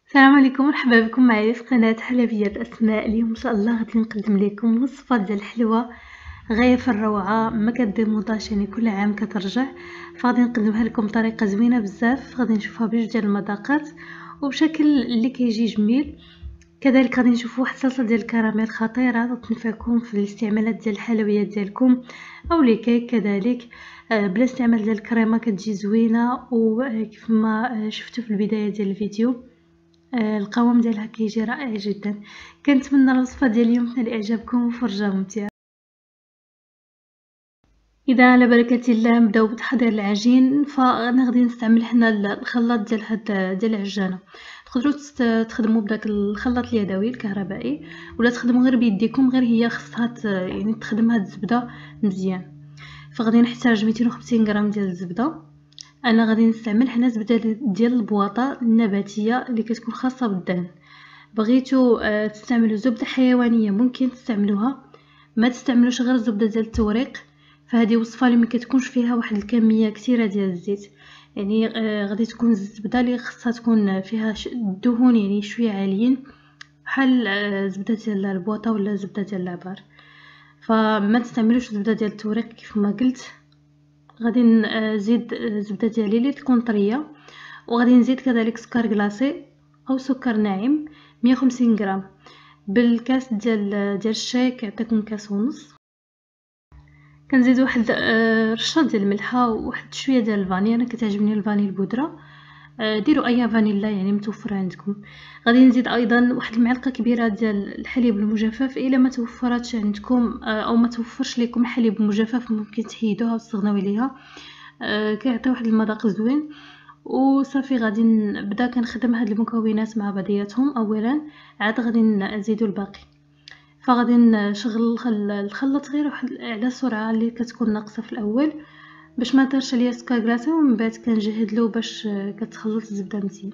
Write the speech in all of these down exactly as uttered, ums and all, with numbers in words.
السلام عليكم، مرحبا بكم معايا في قناة حلويات أسماء. اليوم إن شاء الله غادي نقدم لكم وصفة ديال الحلوى غاية في الروعة، ما كديموطاش، يعني كل عام كترجع. فغادي نقدمها لكم بطريقة زوينة بزاف، غادي نشوفها بجوج ديال المذاقات وبشكل اللي كيجي جميل. كذلك غادي نشوفوا واحد الصلصه ديال الكراميل خطيره تنفعكم في الاستعمالات ديال الحلويات ديالكم او لي كيك. كذلك آه، بلا استعمال ديال الكريمه كتجي زوينه، وكيف ما آه، شفتوا في البدايه ديال الفيديو آه، القوام ديالها كيجي رائع جدا. كنتمنى الوصفه ديال اليوم تنال اعجابكم وفرجه ممتعه. اذا على بركه الله نبداو بتحضير العجين. فانا غادي نستعمل هنا الخلاط ديال هاد ديال العجانه. تقدروا تخدموا بداك الخلاط اليدوي الكهربائي ولا تخدموا غير بيديكم، غير هي خصها يعني تخدم هاد الزبده مزيان. فغادي نحتاج مئتين وخمسين غرام ديال الزبده. انا غادي نستعمل هنا زبده ديال البواطه النباتيه اللي كتكون خاصه بالدهن. بغيتو آه تستعملوا زبده حيوانيه ممكن تستعملوها، ما تستعملوش غير الزبده ديال التوريق. فهذه وصفه اللي ما كتكونش فيها واحد الكميه كثيره ديال الزيت، يعني آه غادي تكون الزبده اللي خصها تكون فيها الدهون يعني شويه عاليين، بحال آه زبده ديال البواطه ولا زبده ديال العبار. فما تستعملوش الزبده ديال التوريق كيف ما قلت. غادي نزيد الزبده ديالي اللي تكون طريه، وغادي نزيد كذلك سكر كلاصي او سكر ناعم مية وخمسين غرام. بالكاس ديال ديال الشاي كيعطيكم كاس ونص. كنزيد واحد رشه ديال الملحه وواحد شويه ديال الفاني. انا كتعجبني الفاني البودره، ديروا اي فانيلا يعني متوفره عندكم. غادي نزيد ايضا واحد المعلقه كبيره ديال الحليب المجفف. الا ما توفراتش عندكم او ما توفرش لكم الحليب المجفف ممكن تحيدوها وتستغناو عليها، كيعطي واحد المذاق زوين. وصافي غادي نبدا كنخدم هاد المكونات مع بعضياتهم. اولا عاد غادي نزيدو الباقي. فغادي نشغل الخلاط غير واحد على سرعه اللي كتكون ناقصه في الاول باش ما طيرش ليا السكر كلاصي، ومن بعد كنجهد له باش كتخلط الزبده مزيان.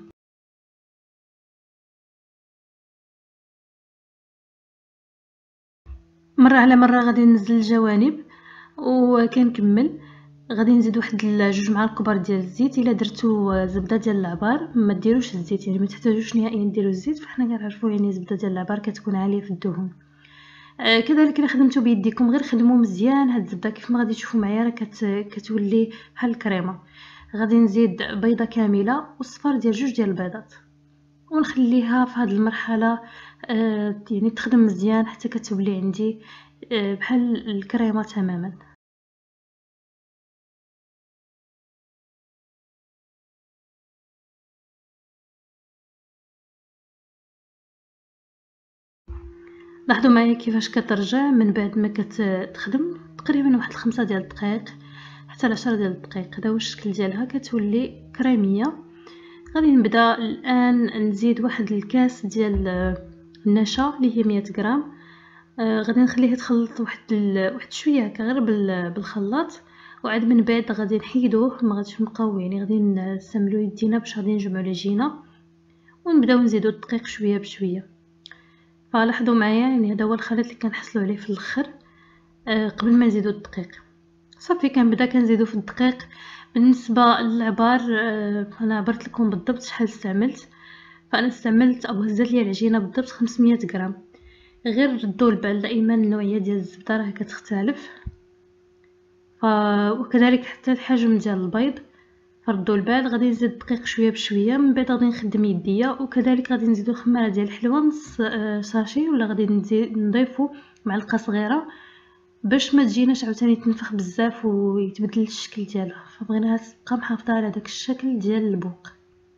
مره على مره غادي ننزل الجوانب وكنكمل. غادي نزيد واحد جوج معالق كبار ديال الزيت. الا درتو زبده ديال العبار ما ديروش الزيت، يعني ما تحتاجوش نهائيا ديروا الزيت، فحنا كنعرفوا يعني زبده ديال العبار كتكون عاليه في الدهون. آه كذلك الا خدمتو بيديكم غير خدموا مزيان هاد الزبده كيف ما غادي تشوفوا معايا راه كت... كتولي بحال الكريمه. غادي نزيد بيضه كامله وصفار ديال جوج ديال البيضات ونخليها في هذه المرحله آه يعني تخدم مزيان حتى كتولي عندي آه بحال الكريمه تماما. لاحظوا معايا كيفاش كترجع من بعد ما كتخدم تقريبا واحد خمسة ديال الدقائق حتى عشرة ديال الدقائق. هذا هو الشكل ديالها، كتولي كريميه. غادي نبدا الان نزيد واحد الكاس ديال النشا اللي هي مية غرام. آه غادي نخليه يتخلط واحد واحد شويه هكا غير بالخلاط، وعاد من بعد غادي نحيدوه. ما غاديش نبقاو يعني غادي نستعملو يدينا باش غادي نجمعو العجينه ونبداو نزيدو الدقيق شويه بشويه. فلاحظوا معايا يعني هذا هو الخليط اللي كنحصلوا عليه في الاخر آه قبل ما نزيدو الدقيق. صافي كنبدا كنزيدو في الدقيق. بالنسبه للعبار آه انا عبرت لكم بالضبط شحال استعملت. فانا استعملت او هزت لي العجينه بالضبط خمسمية غرام. غير ردوا البال دائما النوعيه ديال الزبده راه كتختلف. ف وكذلك حتى الحجم ديال البيض ردوا البال. غادي نزيد الدقيق شويه بشويه، من بعد غادي نخدم يديا. وكذلك غادي نزيدو خماره ديال الحلوى نص ساشي، ولا غادي نضيفو معلقه صغيره باش ما تجيناش عاوتاني تنفخ بزاف ويتبدل الشكل ديالها. فبغيناها تبقى محافظه على داك الشكل ديال البوق.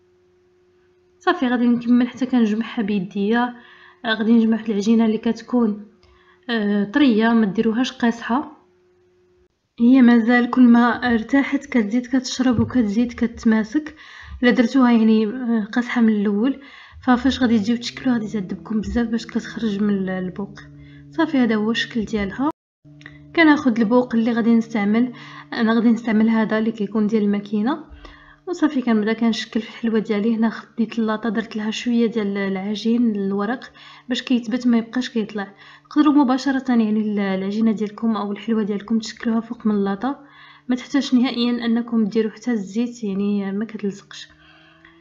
صافي غادي نكمل حتى كنجمعها بيديا. غادي نجمع واحد العجينه اللي كتكون آه طريه، ما ديروهاش قاصحه. هي مازال كل ما ارتاحت كتزيد كتشرب وكتزيد كتماسك. الا درتوها يعني قاصحه من الاول ففاش غادي تجيو تشكلوها غادي تعذبكم بزاف باش كتخرج من البوق. صافي هذا هو الشكل ديالها. كناخذ البوق اللي غادي نستعمل. انا غادي نستعمل هذا اللي كيكون ديال الماكينه. وصافي كنبدا كنشكل في الحلوه ديالي. هنا خديت اللاطه درت لها شويه ديال العجين الورق باش كيثبت ما يبقاش كيطلع. تقدروا مباشره يعني العجينه ديالكم او الحلوه ديالكم تشكلوها فوق من اللاطه، ما تحتاج نهائيا انكم ديروا حتى الزيت يعني ما كتلصقش.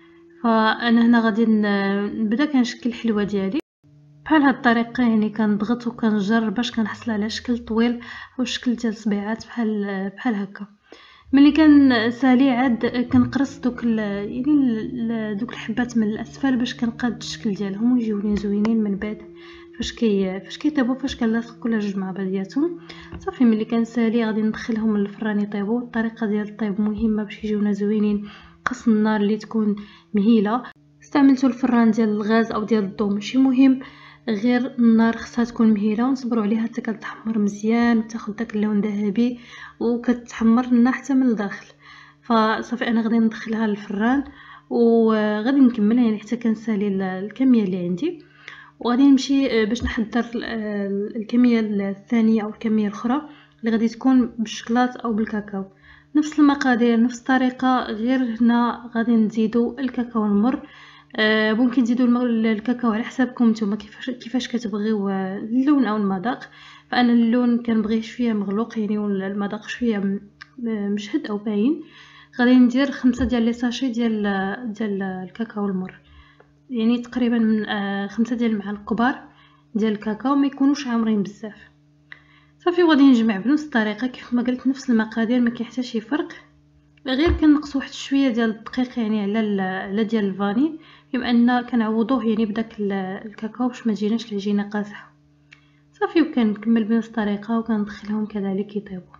فانا هنا غادي نبدا كنشكل الحلوه ديالي بحال هاد الطريقه، يعني كنضغط وكنجر باش كنحصل على شكل طويل او شكل ديال الصبيعات بحال بحال هكا. ملي كنسالي عاد كنقرص دوك يعني دوك الحبات من الاسفل باش كنقاد الشكل ديالهم ويجيوني زوينين من بعد فاش كي فاش كيطيبوا، فاش كنلاصق كل جوج مع بعضياتهم. صافي ملي كنسالي غادي ندخلهم للفران يطيبوا. الطريقه ديال الطيب مهمه باش يجيونا زوينين. خاص النار اللي تكون مهيله. استعملتوا الفران ديال الغاز او ديال الضو ماشي مهم، غير النار خصها تكون مهيله ونصبروا عليها حتى كتحمر مزيان وتاخذ داك اللون ذهبي وكتحمر لنا حتى من الداخل. فصافي انا غادي ندخلها للفران وغادي نكمل يعني حتى كنسالي الكميه اللي عندي، وغادي نمشي باش نحضر الكميه الثانيه او الكميه الاخرى اللي غادي تكون بالشكلاط او بالكاكاو. نفس المقادير نفس الطريقه، غير هنا غادي نزيدوا الكاكاو المر. أه ممكن تزيدوا الكاكاو على حسابكم نتوما كيفاش كيفاش كتبغيو اللون او المذاق. فانا اللون كنبغيه شويه مغلوق يعني والمذاق شويه مشهد او باين. غادي ندير خمسة ديال لي ساشي ديال ديال الكاكاو المر، يعني تقريبا من آه خمسة ديال المعالق كبار ديال الكاكاو، ما يكونوش عامرين بزاف. صافي غادي نجمع بنفس الطريقه كيف ما قلت نفس المقادير، ما كاين حتى شي فرق، غير كنقص واحد شويه ديال الدقيق يعني على على ديال الفاني، بما ان كنعوضوه يعني بداك الكاكاو باش ما تجيناش العجينه قاصحه. صافي وكنكمل بنفس الطريقه وكندخلهم كذلك يطيبوا.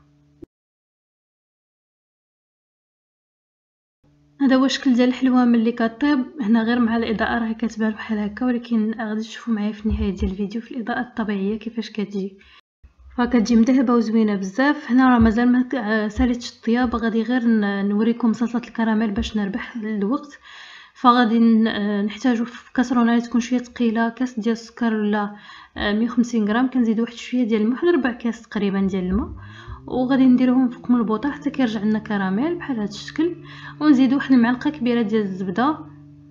هذا هو الشكل ديال الحلوه ملي كطيب. هنا غير مع الاضاءه راه كتبان بحال هكا، ولكن غادي تشوفوا معايا في النهايه ديال الفيديو في الاضاءه الطبيعيه كيفاش كتجي، فكتجي مذهبه وزوينه بزاف. هنا راه مازال ما ساليتش الطياب، غادي غير نوريكم صلصه الكراميل باش نربح الوقت. فغادي نحتاجو في كاسرونه تكون شويه ثقيله كاس ديال السكر ولا مية وخمسين غرام، كنزيدو واحد شويه ديال الماء، واحد ربع كاس تقريبا ديال الماء، وغادي نديروهم فوق من البوطه حتى كيرجع لنا كراميل بحال هذا الشكل. ونزيدو واحد المعلقه كبيره ديال الزبده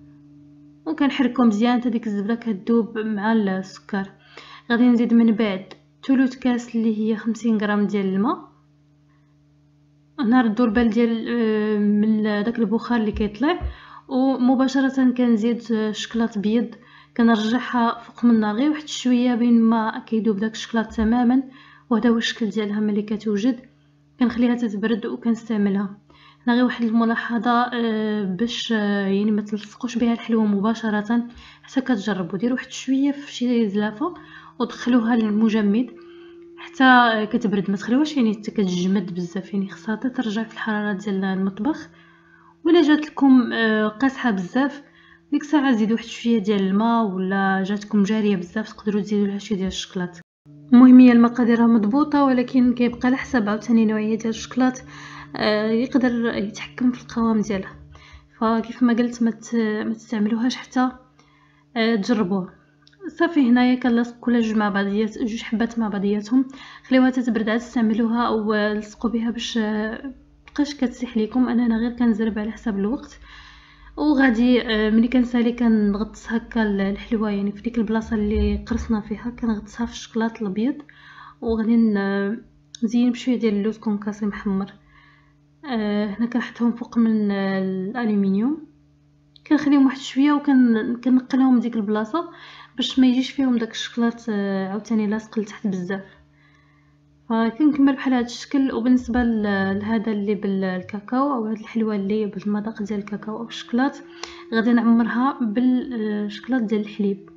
وكنحركو مزيان حتى ديك الزبده كتذوب مع السكر. غادي نزيد من بعد ثلث كاس اللي هي خمسين غرام ديال الماء. هنا ردوا البال ديال من داك البخار اللي كيطلع، ومباشره كنزيد شكلاط بيض كنرجعها فوق من النار غير واحد شويه بين ما كيذوب داك الشكلاط تماما. وهذا هو الشكل ديالها ملي كتوجد. كنخليها تتبرد وكنستعملها. هنا غير واحد الملاحظه باش يعني ما تلصقوش بها الحلوه مباشره، حتى كتجربوا ديروا واحد شويه في شي زلافه ودخلوها للمجمد حتى كتبرد، ما تخليوهاش يعني حتى كتجمد بزاف، يعني خصها ترجع في الحراره ديال المطبخ. ولا جات لكم قاصحه بزاف ديك الساعه زيدوا واحد شويه ديال الماء، ولا جاتكم جاريه بزاف تقدروا تزيدوا لها شي ديال الشكلاط. المهم هي المقادير مضبوطه، ولكن كيبقى على حسب عاوتاني نوعيه ديال الشكلاط يقدر يتحكم في القوام ديالها. فكيف ما قلت ما تستعملوهاش حتى تجربوها. صافي هنايا كنلصق كل جوج مع بعضيات جوج حبات مع بعضياتهم، خليوها تتبرد عاد استعملوها او لصقوا بها باش متبقاش كتسيح ليكم. انا هنا غير كنزرب على حسب الوقت. وغادي ملي كنسالي كنغطس هكا الحلوه يعني في ديك البلاصه اللي قرصنا فيها كنغطسها في الشكلاط الابيض، وغادي نزين بشويه ديال اللوز كونكاسي محمر. هنا كنحطهم فوق من الالومنيوم، كنخليهم واحد شويه وكنقلهم ديك البلاصه باش ما يجيش فيهم داك الشكلاط عاوتاني لاصق لتحت بزاف. فكنكمل بحال هذا الشكل. وبالنسبه لهذا اللي بالكاكاو او هذه الحلوه اللي بالمذاق ديال الكاكاو او الشكلاط، غادي نعمرها بالشكلاط ديال الحليب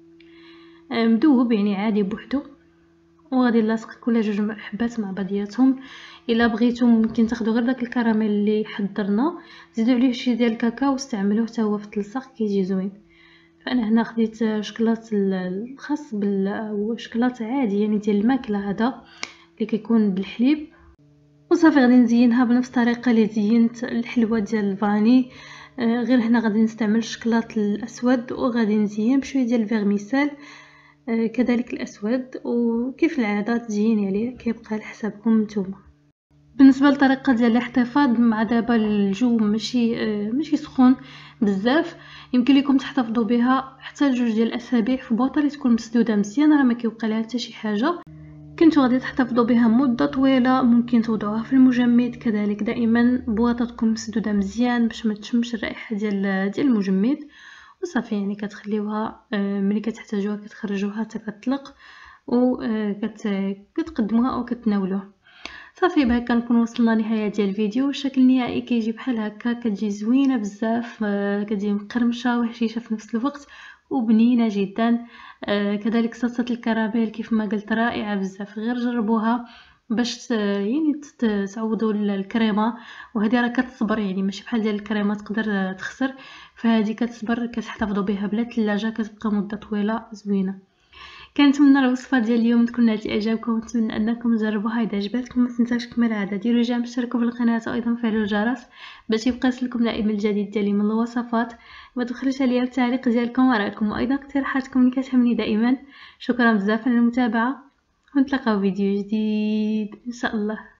مذوب يعني عادي بوحدو، وغادي نلاصق كل جوج حبات مع بعضياتهم. الا بغيتو ممكن تاخذوا غير داك الكراميل اللي حضرنا تزيدوا عليه شي ديال الكاكاو واستعملوه حتى هو في التلصق كيجي زوين. فانا هنا خديت شكلاط الخاص بال شكلاط عادي يعني ديال الماكله هذا اللي كيكون بالحليب. وصافي غادي نزينها بنفس الطريقه اللي زينت الحلوه ديال الفاني، آه غير هنا غادي نستعمل الشكلاط الاسود وغادي نزين بشويه ديال الفيرميسال آه كذلك الاسود، وكيف العاده تزيين عليه كيبقى على حسابكم نتوما. بالنسبه للطريقه ديال الاحتفاظ مع دابا الجو ماشي آه ماشي سخون بزاف، يمكن لكم تحتفظوا بها حتى لجوج ديال الاسابيع في بوطه اللي تكون مسدوده مزيان، راه ما كيوقع لها حتى شي حاجه. كنتو غادي تحتفظوا بها مده طويله. ممكن توضعوها في المجمد كذلك، دائما بواطتكم مسدوده مزيان باش ما تشمش الرائحه ديال ديال المجمد. وصافي يعني كتخليوها ملي كتحتاجوها كتخرجوها حتى كتطلق و كتقدموها او كتناولوها. صافي بهكا نكون وصلنا لنهايه ديال الفيديو. الشكل النهائي كيجي بحال هكا، كتجي زوينه بزاف، كتجي مقرمشه وهشيشه في نفس الوقت وبنينه جدا. كذلك صلصه الكراميل كيف ما قلت رائعه بزاف، غير جربوها باش يعني تعوضوا الكريمه. وهذه راه كتصبر، يعني ماشي بحال ديال الكريمه تقدر تخسر، فهذه كتصبر، كتحتفظوا بها بلا ثلاجه، كتبقى مده طويله زوينه. كنتمنى الوصفه ديال اليوم تكون نالت اعجابكم، ونتمنى انكم تجربوها. اذا عجبتكم ما تنساوش كما العاده ديروا جيم، اشتركوا في القناه وايضا فعلوا الجرس باش يبقى يصلكم دائما الجديد ديالي من الوصفات. ما تبخلوش عليا التعليق ديالكم وراءكم وايضا اقتراحاتكم اللي كتهمني دائما. شكرا بزاف على المتابعه، ونتلاقاو فيديو جديد ان شاء الله.